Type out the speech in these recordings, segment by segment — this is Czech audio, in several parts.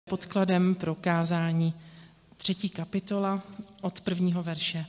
podkladem pro kázání 3. kapitola od 1. verše.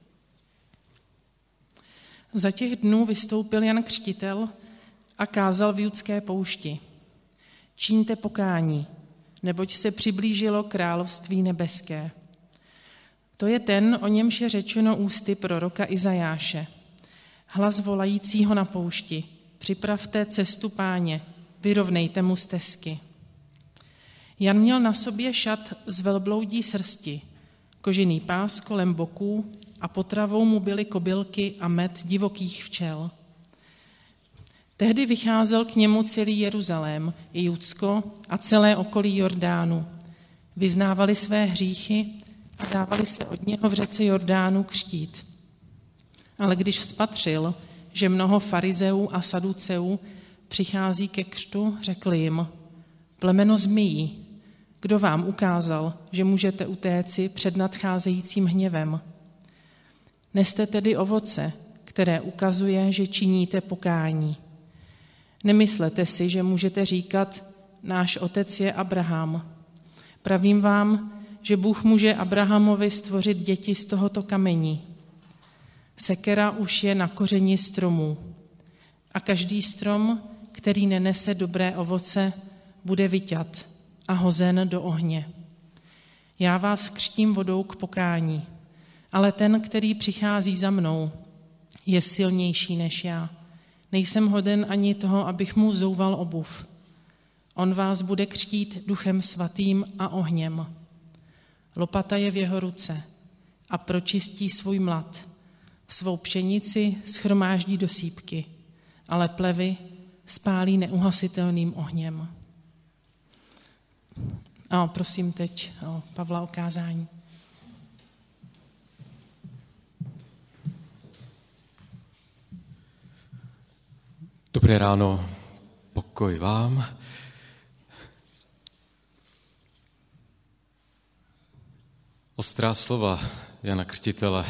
Za těch dnů vystoupil Jan Křtitel a kázal v Judské poušti. Čiňte pokání, neboť se přiblížilo království nebeské. To je ten, o němž je řečeno ústy proroka Izajáše. Hlas volajícího na poušti, připravte cestu Páně, vyrovnejte mu stezky. Jan měl na sobě šat z velbloudí srsti, kožený pás kolem boků a potravou mu byly kobylky a med divokých včel. Tehdy vycházel k němu celý Jeruzalém, i Judsko a celé okolí Jordánu. Vyznávali své hříchy a dávali se od něho v řece Jordánu křtít. Ale když spatřil, že mnoho farizeů a saduceů přichází ke křtu, řekl jim: Plemeno zmijí, kdo vám ukázal, že můžete utéci před nadcházejícím hněvem? Neste tedy ovoce, které ukazuje, že činíte pokání. Nemyslete si, že můžete říkat: náš otec je Abraham. Pravím vám, že Bůh může Abrahamovi stvořit děti z tohoto kamení. Sekera už je na kořeni stromů a každý strom, který nenese dobré ovoce, bude vyťat a hozen do ohně. Já vás křtím vodou k pokání, ale ten, který přichází za mnou, je silnější než já. Nejsem hoden ani toho, abych mu vzouval obuv. On vás bude křtít Duchem svatým a ohněm. Lopata je v jeho ruce a pročistí svůj mlad. Svou pšenici shromáždí do sýpky, ale plevy spálí neuhasitelným ohněm. A prosím teď o Pavla o kázání. Dobré ráno, pokoj vám. Ostrá slova Jana Křtitele,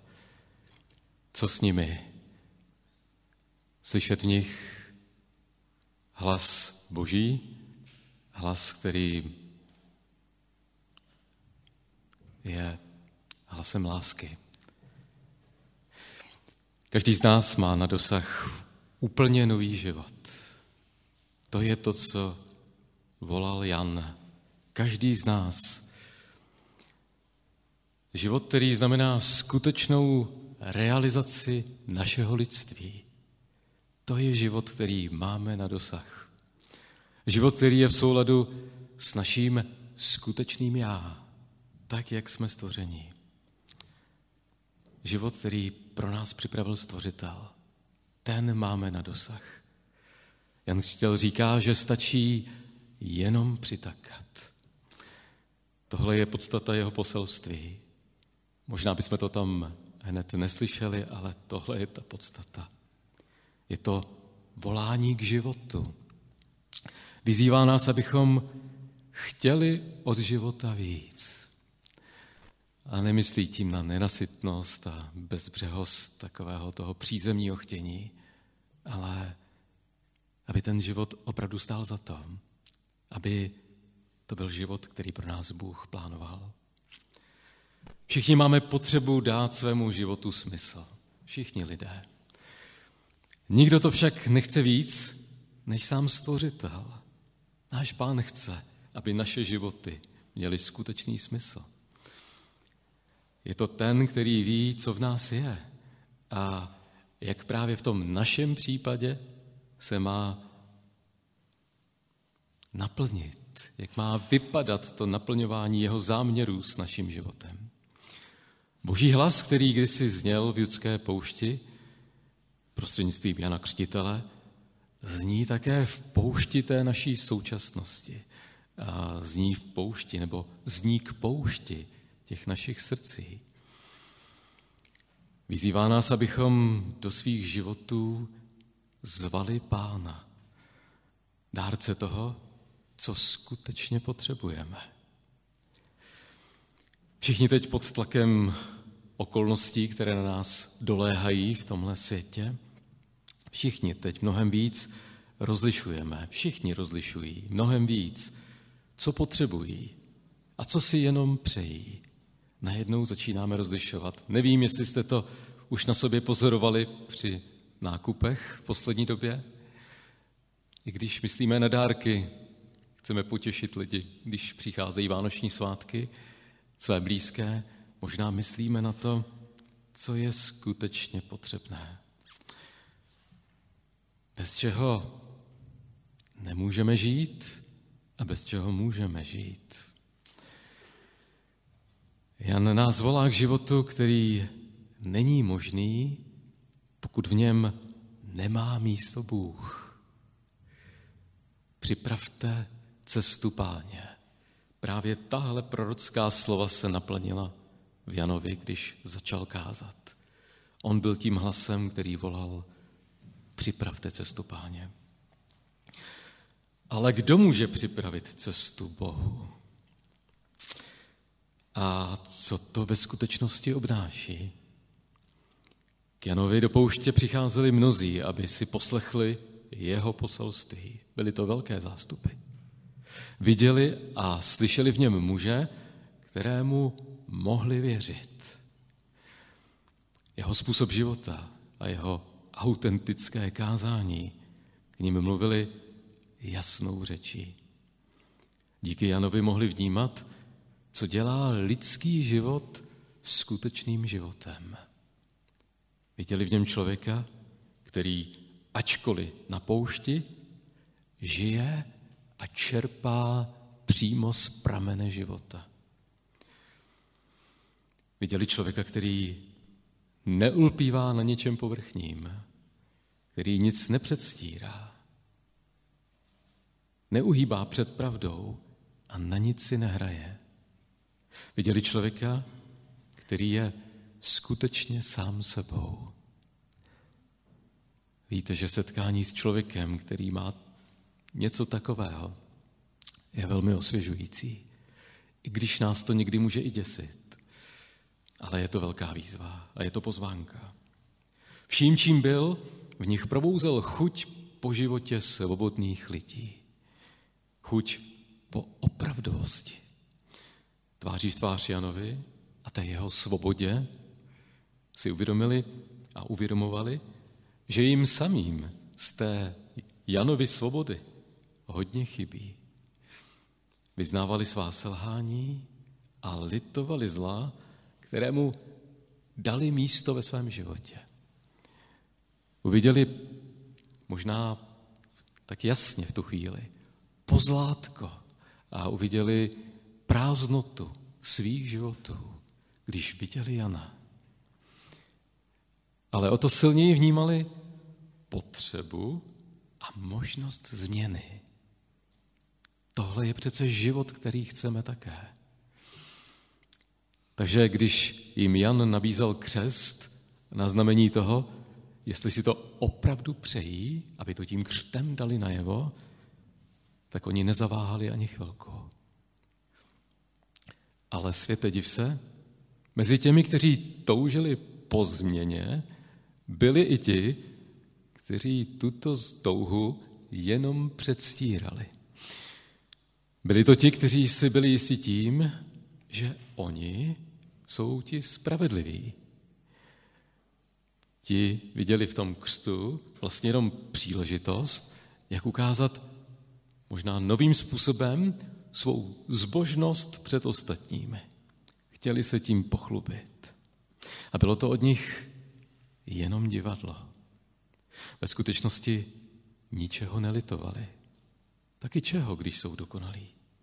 co s nimi? Slyšet v nich hlas Boží, hlas, který je hlasem lásky. Každý z nás má na dosah úplně nový život. To je to, co volal Jan. Každý z nás. Život, který znamená skutečnou realizaci našeho lidství. To je život, který máme na dosah. Život, který je v souladu s naším skutečným já, tak, jak jsme stvořeni. Život, který pro nás připravil Stvořitel. Ten máme na dosah. Jan Křtitel říká, že stačí jenom přitakat. Tohle je podstata jeho poselství. Možná bychom to tam hned neslyšeli, ale tohle je ta podstata. Je to volání k životu. Vyzývá nás, abychom chtěli od života víc. A nemyslí tím na nenasytnost a bezbřehost takového toho přízemního chtění, ale aby ten život opravdu stál za to, aby to byl život, který pro nás Bůh plánoval. Všichni máme potřebu dát svému životu smysl. Všichni lidé. Nikdo to však nechce víc, než sám Stvořitel. Náš Pán chce, aby naše životy měly skutečný smysl. Je to ten, který ví, co v nás je a jak právě v tom našem případě se má naplnit, jak má vypadat to naplňování jeho záměrů s naším životem. Boží hlas, který kdysi zněl v Judské poušti prostřednictvím Jana Křtitele, zní také v poušti té naší současnosti. A zní v poušti, nebo zní k poušti těch našich srdcí. Vyzývá nás, abychom do svých životů zvali Pána, dárce toho, co skutečně potřebujeme. Všichni teď pod tlakem okolností, které na nás doléhají v tomhle světě, všichni teď mnohem víc rozlišujeme, všichni rozlišují mnohem víc, co potřebují a co si jenom přejí. Najednou začínáme rozlišovat. Nevím, jestli jste to už na sobě pozorovali při nákupech v poslední době. I když myslíme na dárky, chceme potěšit lidi, když přicházejí vánoční svátky, své blízké, možná myslíme na to, co je skutečně potřebné. Bez čeho nemůžeme žít a bez čeho můžeme žít. Jan nás volá k životu, který není možný, pokud v něm nemá místo Bůh. Připravte cestu Páně. Právě tahle prorocká slova se naplnila v Janovi, když začal kázat. On byl tím hlasem, který volal: připravte cestu Páně. Ale kdo může připravit cestu Bohu? A co to ve skutečnosti obnáší? K Janovi do pouště přicházeli mnozí, aby si poslechli jeho poselství. Byly to velké zástupy. Viděli a slyšeli v něm muže, kterému mohli věřit. Jeho způsob života a jeho autentické kázání k nim mluvili jasnou řečí. Díky Janovi mohli vnímat, co dělá lidský život skutečným životem. Viděli v něm člověka, který, ačkoliv na poušti, žije a čerpá přímo z pramene života. Viděli člověka, který neulpívá na něčem povrchním, který nic nepředstírá, neuhýbá před pravdou a na nic si nehraje. Viděli člověka, který je skutečně sám sebou. Víte, že setkání s člověkem, který má něco takového, je velmi osvěžující. I když nás to někdy může i děsit. Ale je to velká výzva a je to pozvánka. Vším, čím byl, v nich probouzel chuť po životě svobodných lidí. Chuť po opravdovosti. Tváří v tvář Janovi a té jeho svobodě si uvědomili a uvědomovali, že jim samým z té Janovy svobody hodně chybí. Vyznávali svá selhání a litovali zla, kterému dali místo ve svém životě. Uviděli možná tak jasně v tu chvíli pozlátko a uviděli prázdnotu svých životů, když viděli Jana. Ale o to silněji vnímali potřebu a možnost změny. Tohle je přece život, který chceme také. Takže když jim Jan nabízel křest na znamení toho, jestli si to opravdu přejí, aby to tím křtem dali najevo, tak oni nezaváhali ani chvilku. Ale světe, div se, mezi těmi, kteří toužili po změně, byli i ti, kteří tuto touhu jenom předstírali. Byli to ti, kteří si byli jistí tím, že oni jsou ti spravedliví. Ti viděli v tom křtu vlastně jenom příležitost, jak ukázat možná novým způsobem svou zbožnost před ostatními. Chtěli se tím pochlubit. A bylo to od nich jenom divadlo. Ve skutečnosti ničeho nelitovali. Taky čeho, když jsou dokonalí?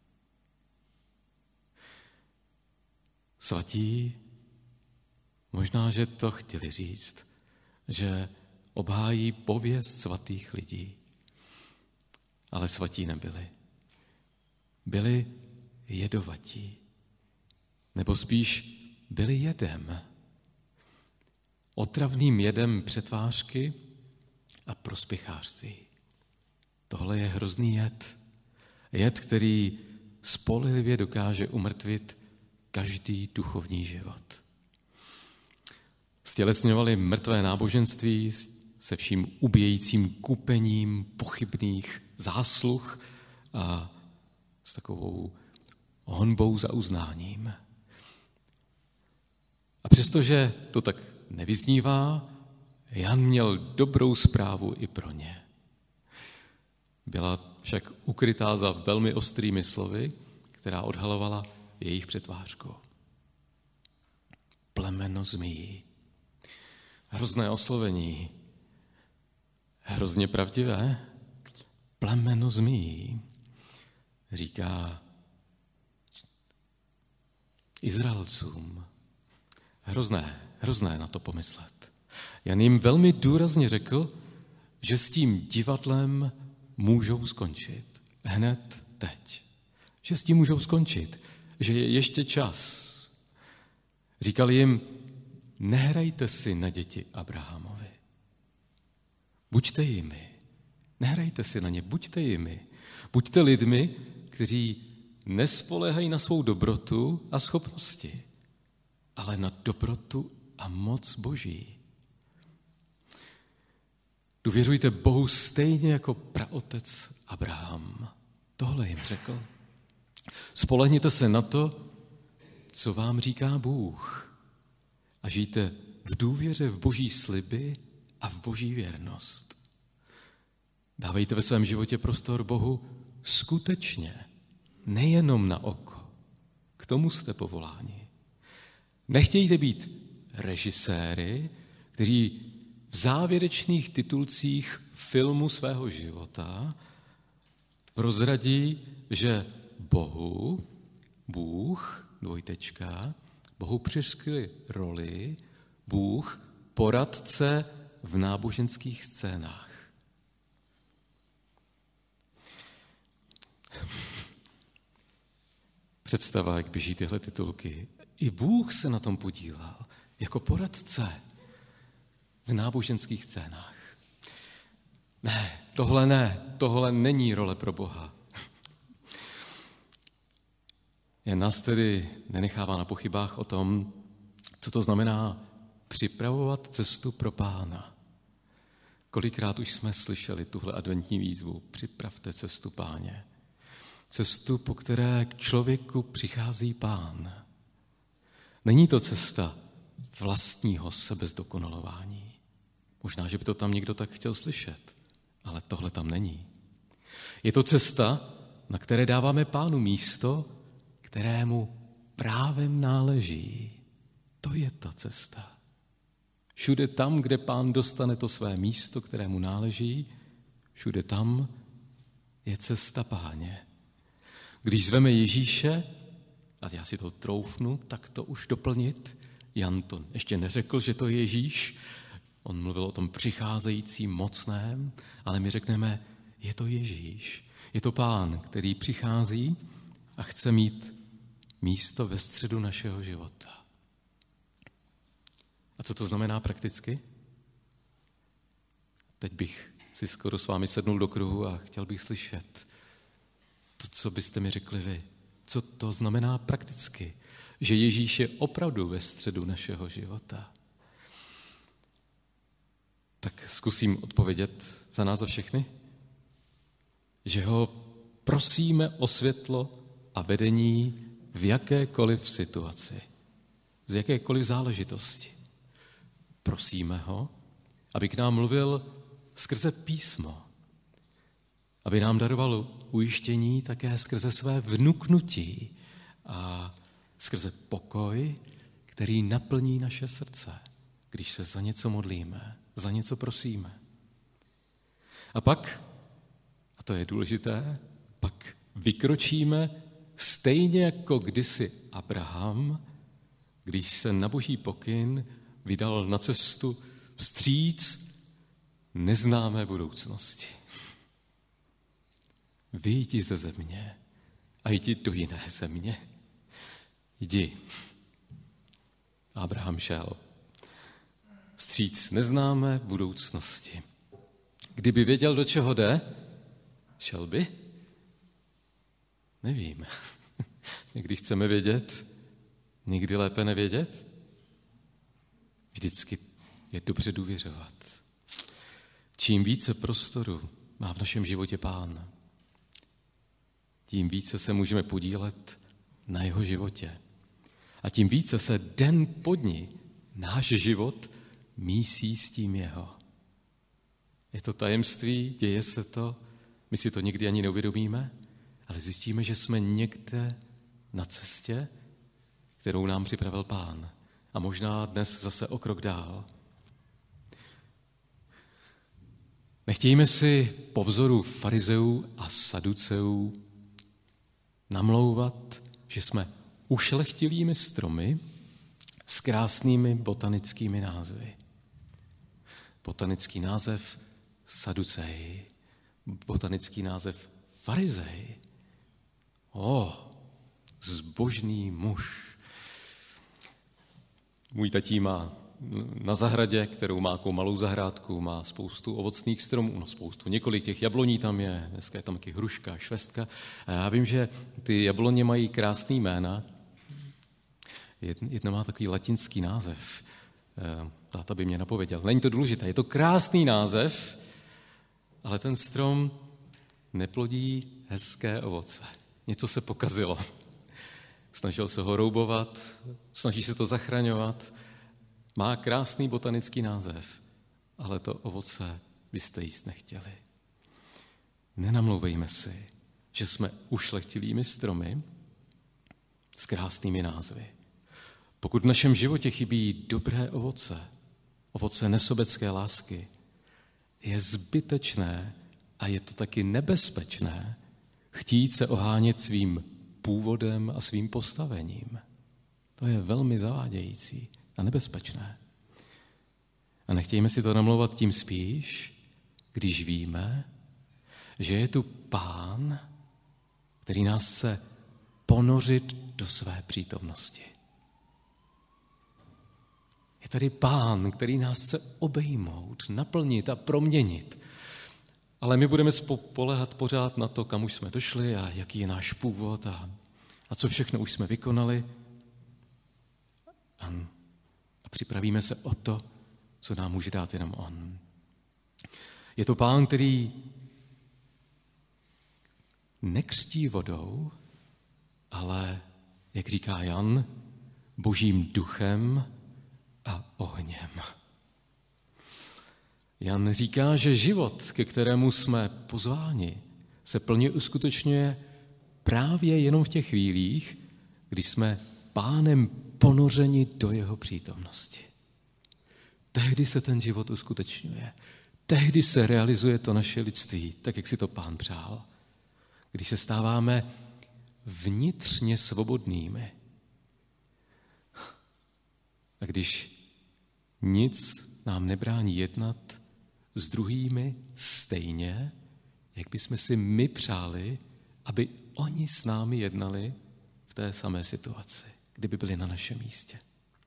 Svatí možná, že to chtěli říct, že obhájí pověst svatých lidí. Ale svatí nebyli. Byli jedovatí. Nebo spíš byli jedem. Otravným jedem přetvářky a prospěchářství. Tohle je hrozný jed. Jed, který spolehlivě dokáže umrtvit každý duchovní život. Stělesňovali mrtvé náboženství se vším ubíjejícím kupením pochybných zásluh a s takovou honbou za uznáním. A přestože to tak nevyznívá, Jan měl dobrou zprávu i pro ně. Byla však ukrytá za velmi ostrými slovy, která odhalovala jejich přetvářku. Plemeno zmíjí. Hrozné oslovení. Hrozně pravdivé. Plemeno zmíjí. Říká Izraelcům. Hrozné na to pomyslet. Jan jim velmi důrazně řekl, že s tím divadlem můžou skončit. Hned teď. Že s tím můžou skončit. Že je ještě čas. Říkal jim, nehrajte si na děti Abrahamovi. Buďte jimi. Nehrajte si na ně, buďte jimi. Buďte lidmi, kteří nespoléhají na svou dobrotu a schopnosti, ale na dobrotu a moc Boží. Důvěřujte Bohu stejně jako praotec Abraham. Tohle jim řekl. Spolehněte se na to, co vám říká Bůh. A žijte v důvěře v Boží sliby a v Boží věrnost. Dávejte ve svém životě prostor Bohu skutečně, nejenom na oko. K tomu jste povoláni. Nechtějte být režiséry, kteří v závěrečných titulcích filmu svého života prozradí, že Bůh, Bohu přiškli roli, Bůh poradce v náboženských scénách. Představa, jak běží tyhle titulky. I Bůh se na tom podílel jako poradce v náboženských scénách. Ne, tohle není role pro Boha. Jen nás tedy nenechává na pochybách o tom, co to znamená připravovat cestu pro Pána. Kolikrát už jsme slyšeli tuhle adventní výzvu, připravte cestu Páně. Cestu, po které k člověku přichází Pán. Není to cesta vlastního sebezdokonalování. Možná, že by to tam někdo tak chtěl slyšet, ale tohle tam není. Je to cesta, na které dáváme Pánu místo, kterému právem náleží. To je ta cesta. Všude tam, kde Pán dostane to své místo, kterému náleží, všude tam je cesta Páně. Když zveme Ježíše, a já si to troufnu, tak to už doplnit, Jan to ještě neřekl, že to je Ježíš, on mluvil o tom přicházejícím mocném, ale my řekneme, je to Ježíš, je to Pán, který přichází a chce mít místo ve středu našeho života. A co to znamená prakticky? Teď bych si skoro s vámi sednul do kruhu a chtěl bych slyšet to, co byste mi řekli vy. Co to znamená prakticky? Že Ježíš je opravdu ve středu našeho života. Tak zkusím odpovědět za nás za všechny. Že ho prosíme o světlo a vedení v jakékoliv situaci, z jakékoliv záležitosti. Prosíme ho, aby k nám mluvil skrze písmo, aby nám daroval ujištění také skrze své vnuknutí a skrze pokoj, který naplní naše srdce, když se za něco modlíme, za něco prosíme. A pak, a to je důležité, pak vykročíme stejně jako kdysi Abraham, když se na Boží pokyn vydal na cestu vstříc neznámé budoucnosti. Vyjdi ze země a jdi do jiné země. Jdi. Abraham šel. Vstříc neznámé budoucnosti. Kdyby věděl, do čeho jde, šel by? Nevím. Někdy chceme vědět, někdy lépe nevědět. Vždycky je dobře důvěřovat. Čím více prostoru má v našem životě Pán, tím více se můžeme podílet na jeho životě. A tím více se den po dni náš život mísí s tím jeho. Je to tajemství, děje se to, my si to někdy ani neuvědomíme, ale zjistíme, že jsme někde na cestě, kterou nám připravil Pán. A možná dnes zase o krok dál. Nechtějme si po vzoru farizeů a saduceů namlouvat, že jsme ušlechtilými stromy s krásnými botanickými názvy. Botanický název saducej, botanický název farizej. Zbožný muž. Můj tatí má na zahradě, kterou má jako malou zahrádku, má spoustu ovocných stromů, několik těch jabloní tam je, dneska je tam taky hruška, švestka. A já vím, že ty jabloně mají krásný jména. Jedna má takový latinský název. Táta by mě napověděl. Není to důležité, je to krásný název, ale ten strom neplodí hezké ovoce. Něco se pokazilo. Snažil se ho roubovat, snaží se to zachraňovat. Má krásný botanický název, ale to ovoce byste jíst nechtěli. Nenamlouvejme si, že jsme ušlechtilými stromy s krásnými názvy. Pokud v našem životě chybí dobré ovoce nesobecké lásky, je zbytečné a je to taky nebezpečné chtít se ohánět svým původem a svým postavením. To je velmi zavádějící a nebezpečné. A nechtějme si to namlouvat tím spíš, když víme, že je tu Pán, který nás chce ponořit do své přítomnosti. Je tady Pán, který nás chce obejmout, naplnit a proměnit. Ale my budeme spoléhat pořád na to, kam už jsme došli a jaký je náš původ a co všechno už jsme vykonali. A připravíme se o to, co nám může dát jenom on. Je to Pán, který nekřtí vodou, ale, jak říká Jan, Božím duchem a ohněm. Jan říká, že život, ke kterému jsme pozváni, se plně uskutečňuje právě jenom v těch chvílích, kdy jsme Pánem ponořeni do jeho přítomnosti. Tehdy se ten život uskutečňuje. Tehdy se realizuje to naše lidství, tak jak si to Pán přál. Když se stáváme vnitřně svobodnými. A když nic nám nebrání jednat s druhými stejně, jak bychom si my přáli, aby oni s námi jednali v té samé situaci, kdyby byli na našem místě.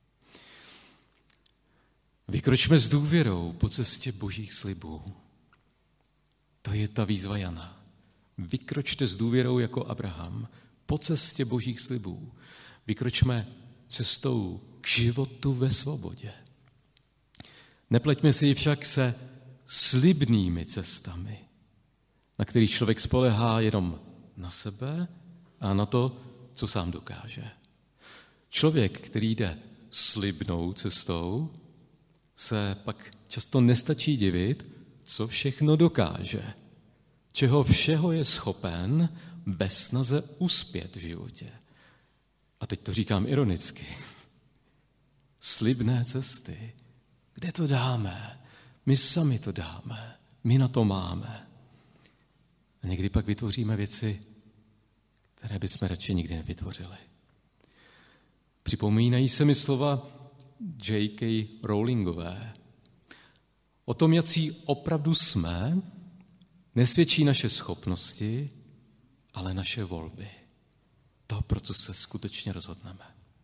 Vykročme s důvěrou po cestě Božích slibů. To je ta výzva Jana. Vykročte s důvěrou jako Abraham po cestě Božích slibů. Vykročme cestou k životu ve svobodě. Nepleťme si ji však se slibnými cestami, na kterých člověk spolehá jenom na sebe a na to, co sám dokáže. Člověk, který jde slibnou cestou, se pak často nestačí divit, co všechno dokáže, čeho všeho je schopen ve snaze uspět v životě. A teď to říkám ironicky. Slibné cesty. Kde to dáme? My sami to dáme. My na to máme. A někdy pak vytvoříme věci, které bychom radši nikdy nevytvořili. Připomínají se mi slova J.K. Rowlingové. O tom, jací opravdu jsme, nesvědčí naše schopnosti, ale naše volby. To, pro co se skutečně rozhodneme.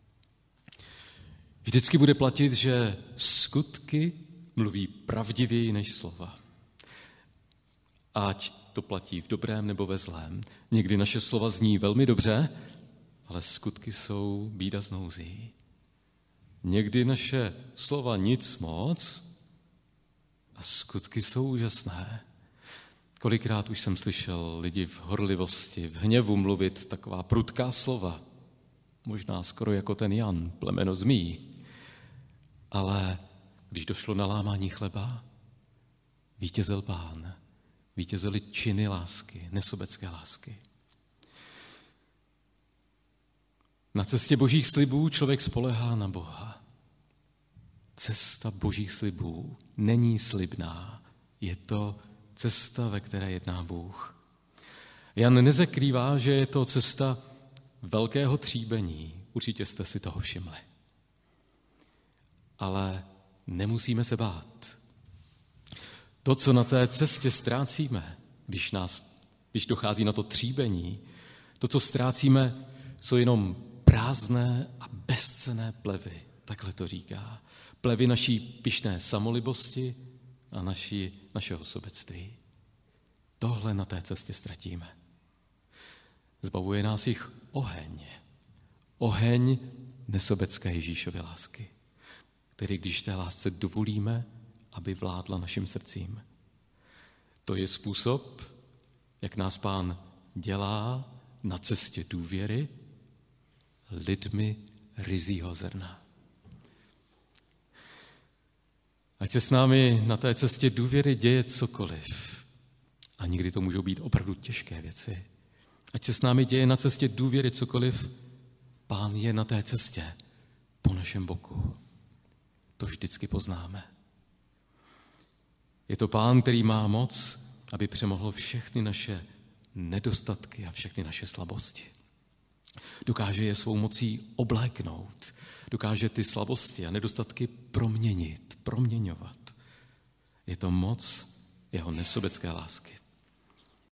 Vždycky bude platit, že skutky mluví pravdivěji než slova. Ať to platí v dobrém nebo ve zlém. Někdy naše slova zní velmi dobře, ale skutky jsou bída s nouzí. Někdy naše slova nic moc a skutky jsou úžasné. Kolikrát už jsem slyšel lidi v horlivosti, v hněvu mluvit taková prudká slova, možná skoro jako ten Jan, plemeno zmí. Ale když došlo na lámání chleba, vítězil Pán, vítězily činy lásky, nesobecké lásky. Na cestě božích slibů člověk spolehá na Boha. Cesta božích slibů není slibná, je to cesta, ve které jedná Bůh. Jan nezakrývá, že je to cesta velkého tříbení. Určitě jste si toho všimli. Ale nemusíme se bát. To, co na té cestě ztrácíme, když dochází na to tříbení, to, co ztrácíme, jsou jenom prázdné a bezcenné plevy. Takhle to říká. Plevy naší pyšné samolibosti a našeho sobectví. Tohle na té cestě ztratíme. Zbavuje nás jich oheň. Oheň nesobecké Ježíšovy lásky, který když té lásce dovolíme, aby vládla našim srdcím. To je způsob, jak nás Pán dělá na cestě důvěry lidmi ryzího zrna. Ať se s námi na té cestě důvěry děje cokoliv, a někdy to můžou být opravdu těžké věci, ať se s námi děje na cestě důvěry cokoliv, Pán je na té cestě po našem boku. To vždycky poznáme. Je to Pán, který má moc, aby přemohl všechny naše nedostatky a všechny naše slabosti. Dokáže je svou mocí obléknout. Dokáže ty slabosti a nedostatky proměňovat. Je to moc jeho nesobecké lásky.